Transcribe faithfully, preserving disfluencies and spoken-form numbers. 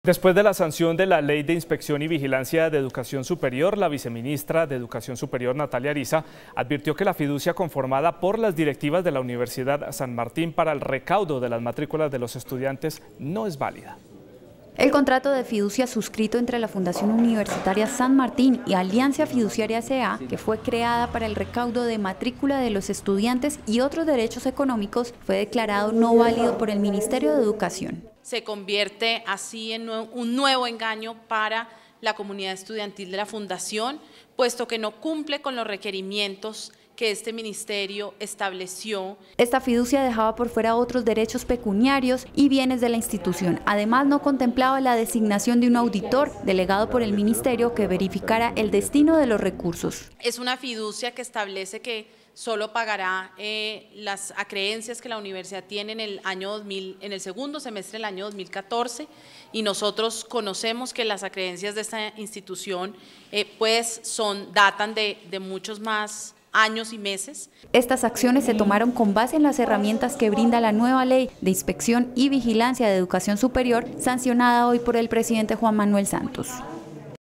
Después de la sanción de la Ley de Inspección y Vigilancia de Educación Superior, la viceministra de Educación Superior, Natalia Ariza, advirtió que la fiducia conformada por las directivas de la Universidad San Martín para el recaudo de las matrículas de los estudiantes no es válida. El contrato de fiducia suscrito entre la Fundación Universitaria San Martín y Alianza Fiduciaria S A, que fue creada para el recaudo de matrícula de los estudiantes y otros derechos económicos, fue declarado no válido por el Ministerio de Educación. Se convierte así en un nuevo engaño para la comunidad estudiantil de la Fundación, puesto que no cumple con los requerimientos que este ministerio estableció. Esta fiducia dejaba por fuera otros derechos pecuniarios y bienes de la institución. Además, no contemplaba la designación de un auditor delegado por el ministerio que verificara el destino de los recursos. Es una fiducia que establece que solo pagará eh, las acreencias que la universidad tiene en el año dos mil, en el segundo semestre del año dos mil catorce, y nosotros conocemos que las acreencias de esta institución eh, pues son datan de, de muchos más años y meses. Estas acciones se tomaron con base en las herramientas que brinda la nueva Ley de Inspección y Vigilancia de Educación Superior, sancionada hoy por el presidente Juan Manuel Santos.